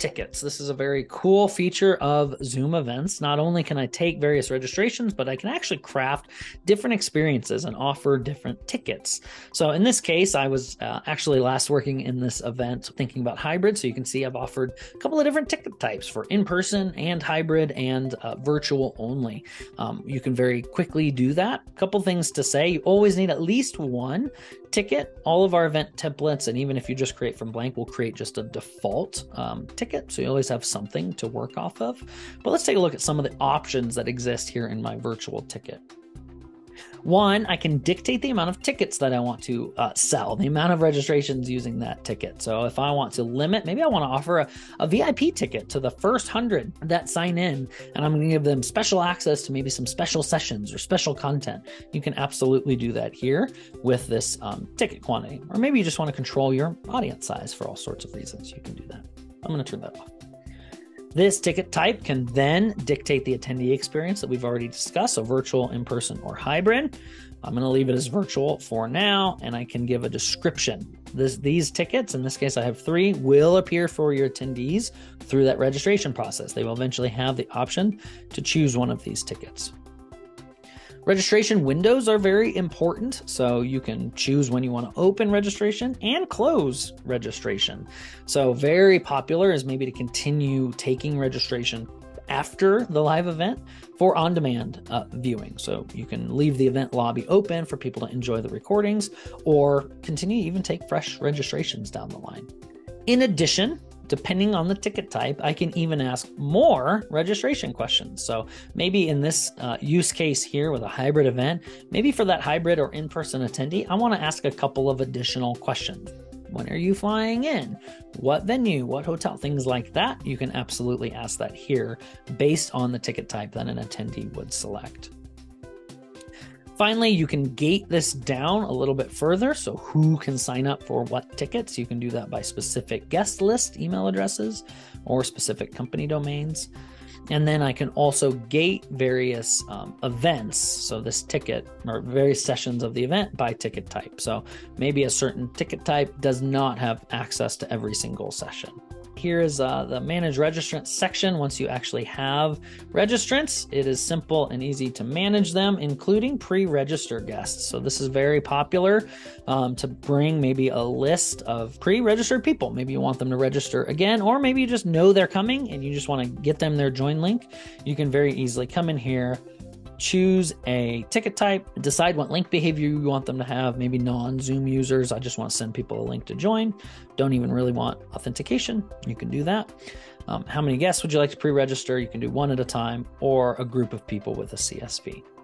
tickets. This is a very cool feature of Zoom events. Not only can I take various registrations, but I can actually craft different experiences and offer different tickets. So in this case, I was actually last working in this event thinking about hybrid. So you can see I've offered a couple of different ticket types for in-person and hybrid and virtual only. You can very quickly do that. A couple things to say. You always need at least one ticket. All of our event templates, and even if you just create from blank, we'll create just a default ticket. So you always have something to work off of. But let's take a look at some of the options that exist here in my virtual ticket. One, I can dictate the amount of tickets that I want to sell, the amount of registrations using that ticket. So if I want to limit, maybe I want to offer a VIP ticket to the first 100 that sign in, and I'm going to give them special access to maybe some special sessions or special content. You can absolutely do that here with this ticket quantity. Or maybe you just want to control your audience size for all sorts of reasons. You can do that. I'm going to turn that off. This ticket type can then dictate the attendee experience that we've already discussed, so virtual, in-person, or hybrid. I'm going to leave it as virtual for now, and I can give a description. These tickets, in this case I have 3, will appear for your attendees through that registration process. They will eventually have the option to choose one of these tickets. Registration windows are very important, so you can choose when you want to open registration and close registration. So very popular is maybe to continue taking registration after the live event for on-demand viewing. So you can leave the event lobby open for people to enjoy the recordings, or continue to even take fresh registrations down the line. In addition, depending on the ticket type, I can even ask more registration questions. So maybe in this use case here with a hybrid event, maybe for that hybrid or in-person attendee, I want to ask a couple of additional questions. When are you flying in? What venue? What hotel? Things like that. You can absolutely ask that here based on the ticket type that an attendee would select. Finally, you can gate this down a little bit further. So who can sign up for what tickets? You can do that by specific guest list email addresses or specific company domains. And then I can also gate various events. So this ticket or various sessions of the event by ticket type. So maybe a certain ticket type does not have access to every single session. Here is the Manage Registrants section. Once you actually have registrants, it is simple and easy to manage them, including pre-register guests. So this is very popular to bring maybe a list of pre-registered people. Maybe you want them to register again, or maybe you just know they're coming and you just want to get them their join link. You can very easily come in here, choose a ticket type, decide what link behavior you want them to have. Maybe non-Zoom users, I just want to send people a link to join. Don't even really want authentication. You can do that. How many guests would you like to pre-register? You can do one at a time or a group of people with a CSV.